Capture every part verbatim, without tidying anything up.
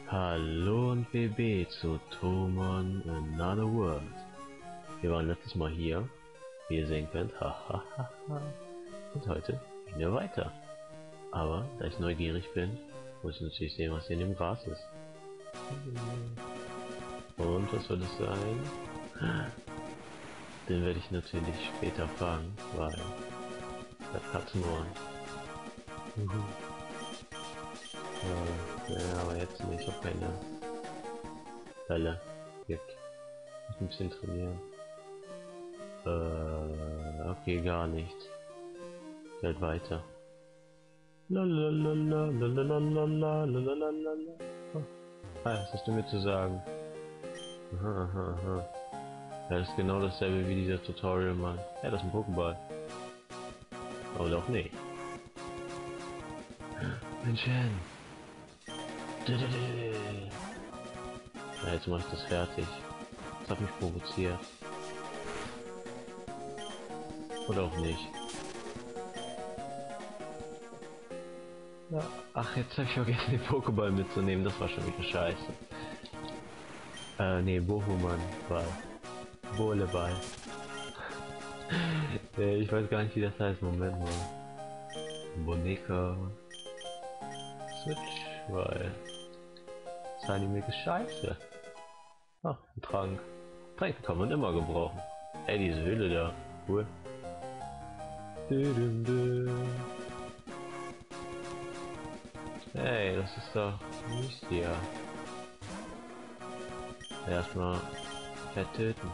Hallo und W B zu Tomon Another World. Wir waren letztes Mal hier, wie ihr sehen könnt, hahaha. Und heute gehen wir weiter. Aber da ich neugierig bin, muss ich natürlich sehen, was hier in dem Gras ist. Und was soll das sein? Den werde ich natürlich später fangen, weil das hat nur. Äh, ja, aber jetzt nicht, ich habe keine Bälle. Gibt. Ich muss ein bisschen trainieren. Äh, okay, gar nicht. Geht weiter. Lalalala, lalalala, lalalala. Oh. Ah, was hast du mir zu sagen? Aha, aha, aha. Ja, das ist genau dasselbe wie dieser Tutorial mal. Ja, das ist ein Pokéball. Aber doch nicht. Mensch, ja, jetzt mach ich das fertig. Das hat mich provoziert. Oder auch nicht. Ja. Ach, jetzt habe ich vergessen, den Pokéball mitzunehmen. Das war schon wieder scheiße. Äh, nee, Bohuman Ball. Boleball. äh, ich weiß gar nicht, wie das heißt. Moment mal. Boneka. Switch, weil. Das Anime ist scheiße. Ach, ein Trank. Tränke kann man immer gebrauchen. Ey, diese Höhle da. Cool. Hey, das ist doch nicht hier. Erstmal vertöten.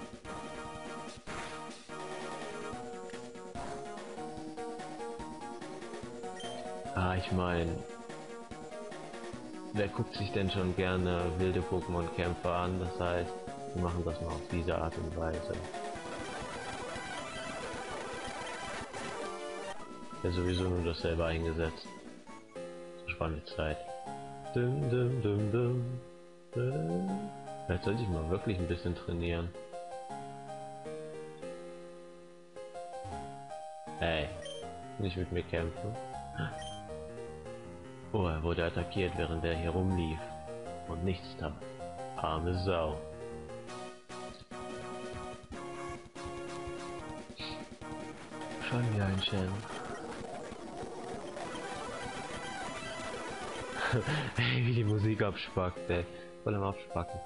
Ah, ich meine, wer guckt sich denn schon gerne wilde Pokémon-Kämpfe an? Das heißt, wir machen das mal auf diese Art und Weise. Ja, sowieso nur dasselbe eingesetzt. Spannende Zeit. Dum, dum, dum, dum. Dum. Vielleicht sollte ich mal wirklich ein bisschen trainieren. Hey, nicht mit mir kämpfen. Oh, er wurde attackiert, während er hier rumlief und nichts tat. Arme Sau. Schon wieder ein Shen. Ey, wie die Musik abspackt, ey. Voll am Abspacken.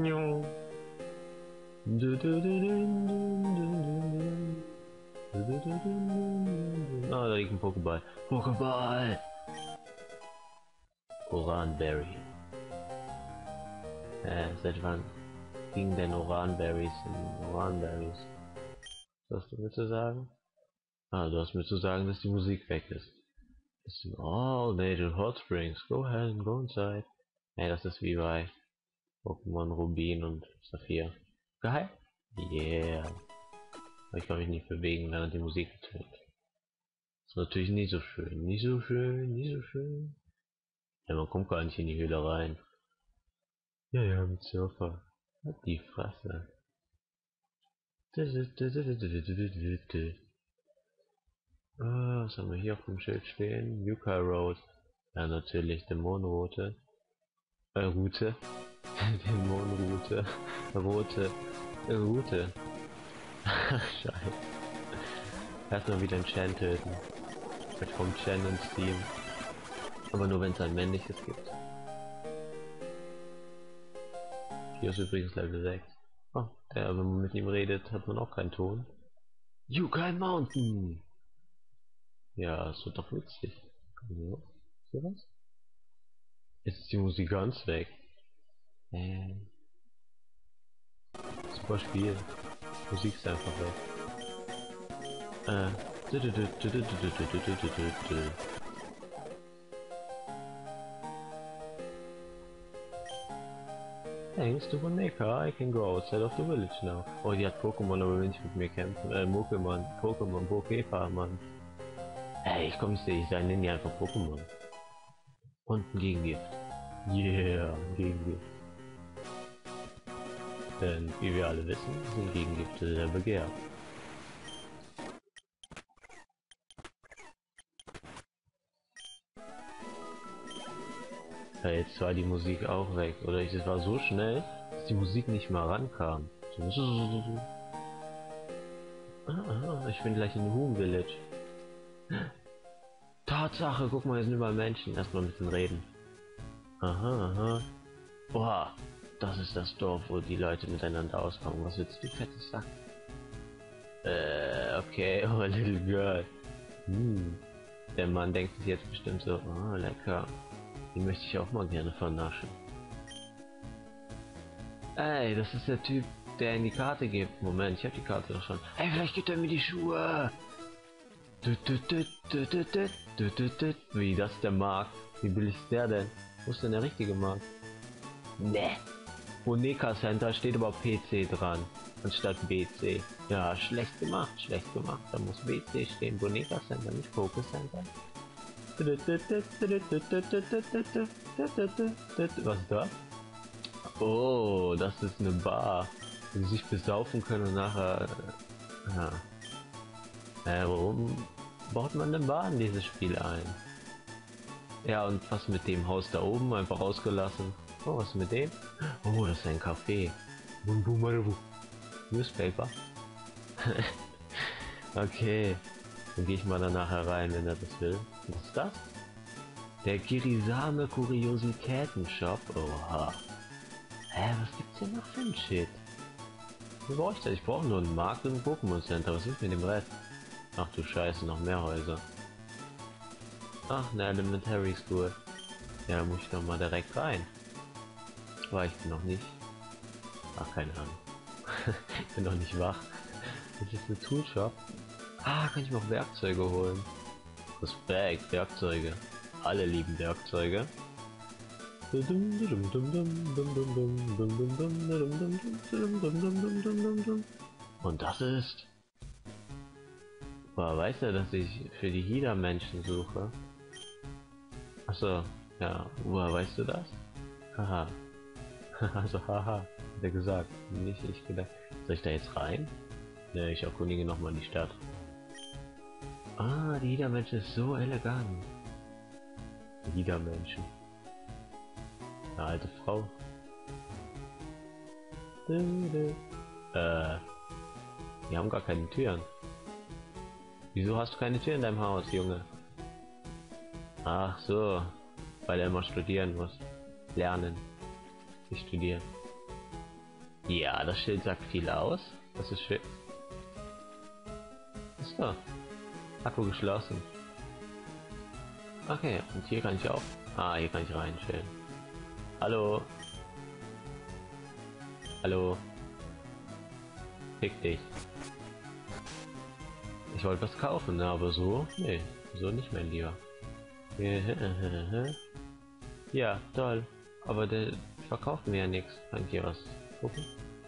Ah, da liegt ein Pokéball. Pokéball! Oranberry. Äh, seit wann ging denn Oranberries in Oranberries? Was hast du mir zu sagen? Ah, du hast mir zu sagen, dass die Musik weg ist. Das sind all nature hot springs. Go ahead and go inside. Ey, das ist wie bei Pokémon Rubin und Saphir. Geil? Yeah. Aber ich kann mich nicht bewegen, während die Musik tönt. Ist natürlich nicht so schön. Nicht so schön, nicht so schön. Ja, man kommt gar nicht in die Höhle rein. Ja, ja, mit Surfer. Halt die Fresse. Ah, was haben wir hier auf dem Schild stehen? Yucca Road. Ja, natürlich, Dämonenroute. Äh, Route. Dämonenroute. Rote. Äh, Route. Scheiße. Erstmal wieder ein Chan töten. Jetzt kommt Chan ins Team. Aber nur wenn es ein männliches gibt. Hier ist übrigens Level sechs. Oh, der, wenn man mit ihm redet, hat man auch keinen Ton. Yucca Mountain! Ja, es wird doch witzig. So, so was? Jetzt ist die Musik ganz weg. Äh, super Spiel. Musik ist einfach weg. Äh. Thanks to Boneka, I can go outside of the village now. Oh, die hat Pokémon, aber will nicht mit mir kämpfen. Äh, Pokémon, Pokémon, Poképa, Mann. Ey, ich komm, ich sehe, ich sage, nenne die einfach Pokémon. Und ein Gegengift. Yeah, ein Gegengift. Denn, wie wir alle wissen, sind Gegengifte sehr begehrt. Ja, jetzt war die Musik auch weg. Oder ich, es war so schnell, dass die Musik nicht mal rankam. Ah, ah, ich bin gleich in Hoom Village. Tatsache, guck mal, hier sind überall Menschen. Erstmal mit denen reden. Aha, aha. Boah, das ist das Dorf, wo die Leute miteinander auskommen. Was willst du, fettes Sack? Äh, okay, oh, little girl. Hm. Der Mann denkt sich jetzt bestimmt so, oh, lecker. Die möchte ich auch mal gerne vernaschen. Ey, das ist der Typ, der in die Karte gibt. Moment, ich habe die Karte doch schon. Ey, vielleicht gibt er mir die Schuhe. Wie, das ist der Markt? Wie billig ist der denn? Wo ist denn der richtige Markt? Ne. Boneka Center steht aber P C dran, anstatt B C. Ja, schlecht gemacht, schlecht gemacht. Da muss B C stehen. Boneka Center, nicht Poké Center. Was ist das? Oh, das ist eine Bar, wo sie sich besaufen können und nachher... Ja. Äh, warum baut man eine Bar in dieses Spiel ein? Ja, und was mit dem Haus da oben? Einfach ausgelassen. Oh, was mit dem? Oh, das ist ein Café. Newspaper. Okay. Dann gehe ich mal danach herein, wenn er das will. Was ist das? Der Kirisame Kuriositäten-Shop. Oha. Hä, was gibt's denn noch für ein Shit? Wie brauche ich das? Ich brauche nur einen Markt und ein Pokémon Center. Was ist mit dem Rest? Ach du Scheiße, noch mehr Häuser. Ach, eine Elementary School. Ja, da muss ich doch mal direkt rein. War ich bin noch nicht. Ach, keine Ahnung. Ich bin noch nicht wach. Das ist eine Toolshop. Ah, kann ich mir auch Werkzeuge holen. Respekt, Werkzeuge. Alle lieben Werkzeuge. Und das ist... Boah, weiß er, dass ich für die Hida-Menschen suche? Achso, ja, woher weißt du das? Haha. Also haha, hat er gesagt. Nicht ich gedacht. Soll ich da jetzt rein? Ne, ich erkundige nochmal die Stadt. Ah, die Hida-Menschen ist so elegant. Die Hida-Menschen. Eine alte Frau. Äh, die haben gar keine Türen. Wieso hast du keine Tür in deinem Haus, Junge? Ach so, weil er immer studieren muss. Lernen. Nicht studieren. Ja, das Schild sagt viel aus. Das ist schön. Ist da. Akku geschlossen. Okay, und hier kann ich auch. Ah, hier kann ich rein, schön. Hallo. Hallo. Fick dich. Ich wollte was kaufen, aber so? Nee, so nicht, mein Lieber. Ja, toll. Aber der verkauft mir ja nichts. Kann ich hier was gucken?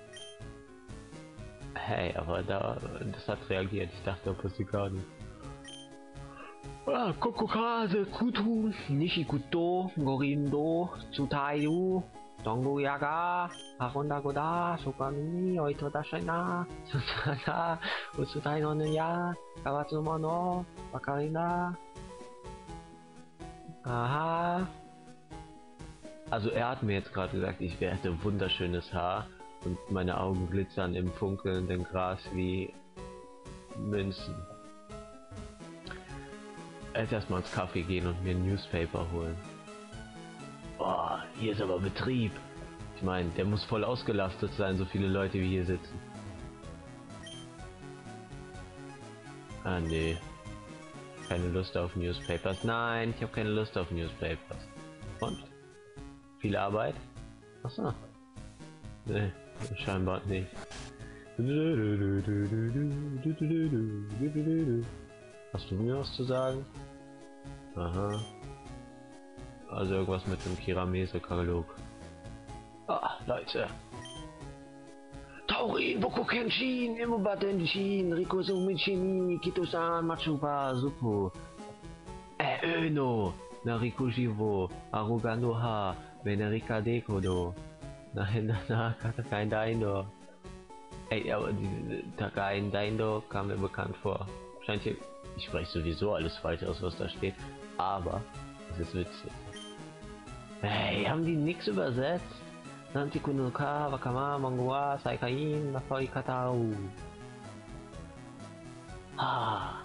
Hey, aber da, das hat reagiert. Ich dachte, da passiert gar nicht. Ah, Kokokase, Kutu, Nishikuto, Gorindo, Tsutayu, Dongo Yaga, Haronda Goda, Sokami, Oito Dashina, Susana, Utsutai no Ya, Kawatsumo no, Wakarina. Aha. Also er hat mir jetzt gerade gesagt, ich hätte wunderschönes Haar und meine Augen glitzern im funkelnden Gras wie Münzen. Jetzt erstmal ins Kaffee gehen und mir ein Newspaper holen. Boah, hier ist aber Betrieb. Ich meine, der muss voll ausgelastet sein, so viele Leute wie hier sitzen. Ah nee. Keine Lust auf Newspapers. Nein, ich habe keine Lust auf Newspapers. Und? Viel Arbeit? Achso. Nee, scheinbar nicht. Hast du mir was zu sagen? Aha. Also irgendwas mit dem Kiramese-Katalog. Ah, Leute. Taurin, Boku Kenshin, Imobadenshin, Rikosu Michini, Kito-san, Machuba, Suppo. Äh, Öno, Narikujivo, Aruganoha, Venerika Dekodo. Nein, nein, nein, kein Daindo. Ey, aber die Takain Daindo kam mir bekannt vor. Scheint hier. Ich spreche sowieso alles falsch aus, was da steht. Aber es ist witzig. Hey, haben die nix übersetzt? Nanti kuno ka wakama mangwa saikain nakoi katao. Ah.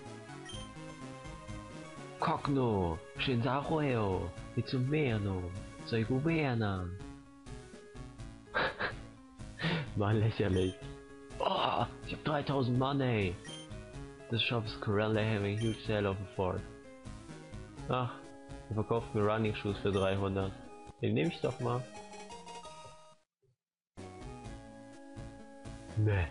Kokno, Shinzahueo, Itsumeno, Soigubena. Mal lächerlich. Oh, ich hab dreitausend Money. This shop is currently having a huge sale of a Ford. Ach, er verkauft mir Running Shoes für dreihundert. Den nehme ich doch mal. Ne.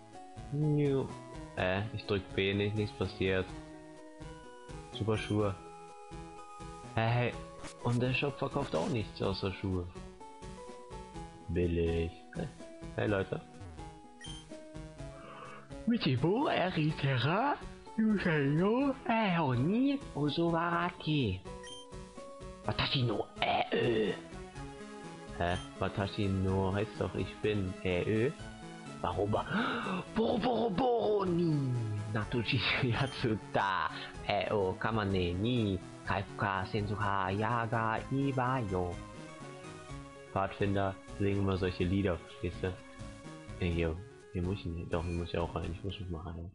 Äh, ich drück B nicht, nichts passiert. Super Schuhe. Hey, und der Shop verkauft auch nichts außer Schuhe. Billig. Hey, hey Leute. Michibo, Eritera, Yusayo, Eoni, Osuwarati. Watashi no Ä. Hä? Watashi no heißt doch ich bin Ä. Warum? Boroboroni. Natuchi Yatsuta. Eo Kamane ni Kaifuka Sensuha Yaga Ibayo. Pfadfinder singen immer solche Lieder, verstehst du? Ja, hier, hier muss ich nicht. Doch, hier muss ich auch rein. Ich muss mich mal heilen.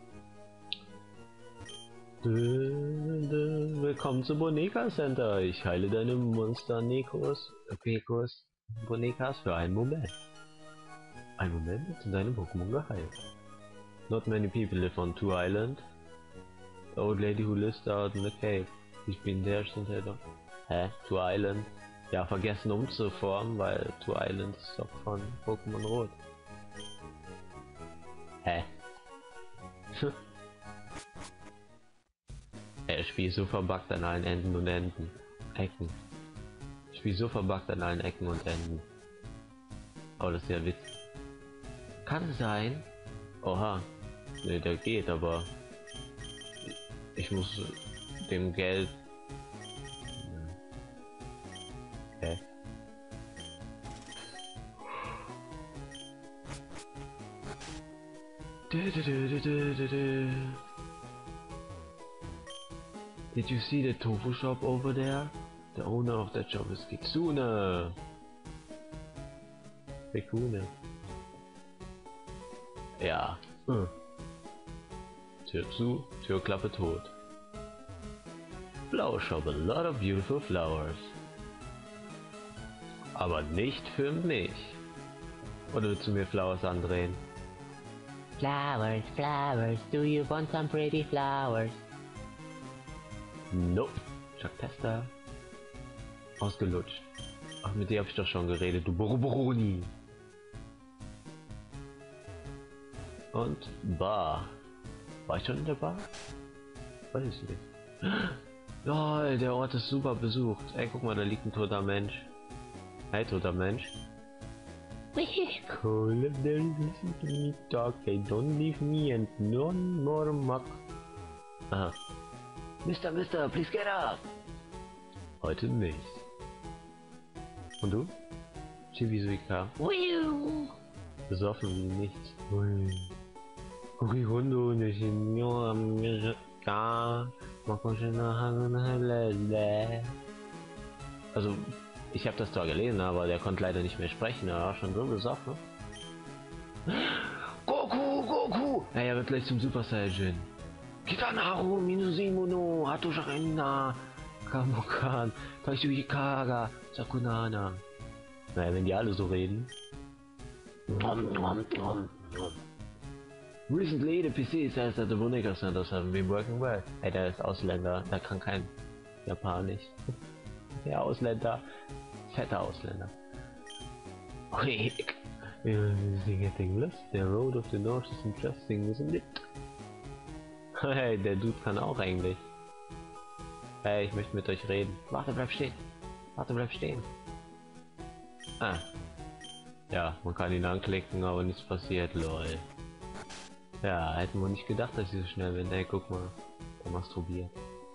Willkommen zum Boneka Center. Ich heile deine Monster Nekos, Pekos, Bonekas für einen Moment. Ein Moment sind deine Pokémon geheilt. Not many people live on Two Island. The old lady who lives out in the cave. Ich bin der Stinter. Hä? Two Island? Ja, vergessen umzuformen, weil Two Island ist doch von Pokémon Rot. Hä? Er spielt so verbuggt an allen Enden und Enden. Ecken. Ich spiele so verbuggt an allen Ecken und Enden. Oh, das ist ja Witz. Kann sein. Oha. Ne, der geht, aber ich muss dem Geld. Okay. Did you see the tofu shop over there? The owner of that shop is Kitsune. Kitsune. Ja. Hm. Tür zu, Türklappe tot. Flower shop, a lot of beautiful flowers. Aber nicht für mich. Oder willst du mir Flowers andrehen? Flowers, flowers, do you want some pretty flowers? Nope. Chuck Tester. Ausgelutscht. Ach, mit dir hab ich doch schon geredet, du Boroboroni. Und Bar. War ich schon in der Bar? Weiß ich nicht. Lol, der Ort ist super besucht. Ey, guck mal, da liegt ein toter Mensch. Hey, toter Mensch. Cool, talk, hey, don't leave me and no more muck. Aha. Mister, Mister, please get up. Heute nicht. Und du? Chibizuika. Besoffen wie nichts. Kurihundo, ne Signor, Amerika. Also, ich habe das zwar gelesen, aber der konnte leider nicht mehr sprechen, er war schon so besoffen. Goku, Goku! Ja, er wird gleich zum Super Saiyan. Kitanaru, Minusimono, Hatosharena, Kamokan, Taishuyikaga, Sakunana. Naja, wenn die alle so reden. Nom, nom, nom, nom. Recently, the P C says that the Boneka Centers haven't been working well. Ey, der ist Ausländer, der kann kein Japanisch. Der Ausländer, fetter Ausländer. Quick! Is he getting lost? The road of the north is interesting, isn't it? Hey, der Dude kann auch Englisch. Hey, ich möchte mit euch reden. Warte, bleib stehen. Warte, bleib stehen. Ah. Ja, man kann ihn anklicken, aber nichts passiert, lol. Ja, hätten wir nicht gedacht, dass ich so schnell bin. Ey, guck mal. Der masturbiert.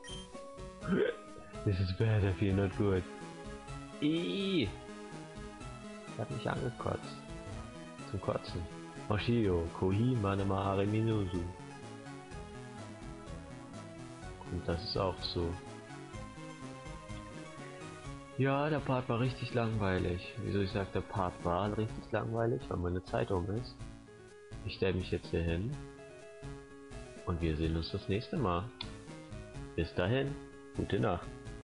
This is bad, I feel not good. Ihhh. Hat mich angekotzt. Zum Kotzen. Oshio, Kohi, Manemahare Minusu. Und das ist auch so. Ja, der Part war richtig langweilig. Wieso ich sage, der Part war richtig langweilig, weil meine Zeit um ist. Ich stelle mich jetzt hier hin und wir sehen uns das nächste Mal. Bis dahin, gute Nacht.